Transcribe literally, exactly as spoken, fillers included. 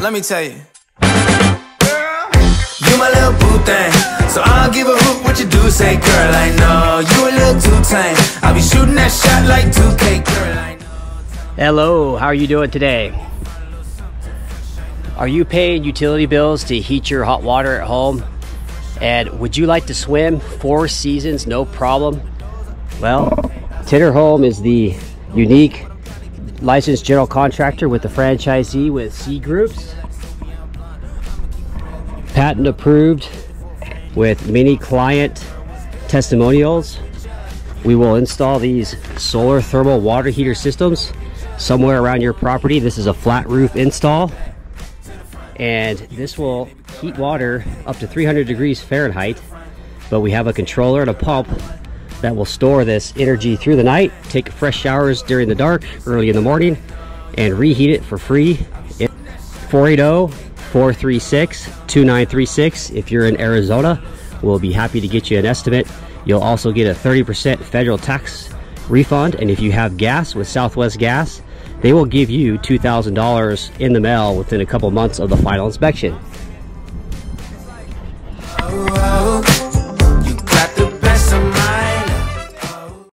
let me tell you. Girl, you my little boo thing, so I'll give a hoot what you do say. Girl, I know you a little too tame. I'll be shooting that shot like two K. Girl, I know. Hello, how are you doing today? Are you paying utility bills to heat your hot water at home? And would you like to swim four seasons, no problem? Well, Tinnerholm is the unique licensed general contractor with the franchisee with C Groups. Patent approved with many client testimonials. We will install these solar thermal water heater systems somewhere around your property. This is a flat roof install, and this will heat water up to three hundred degrees Fahrenheit, but we have a controller and a pump that will store this energy through the night, take fresh showers during the dark, early in the morning, and reheat it for free. four eight zero, four three six, two nine three six. If you're in Arizona, we'll be happy to get you an estimate. You'll also get a thirty percent federal tax refund, and if you have gas with Southwest Gas, they will give you two thousand dollars in the mail within a couple months of the final inspection. Oh, oh.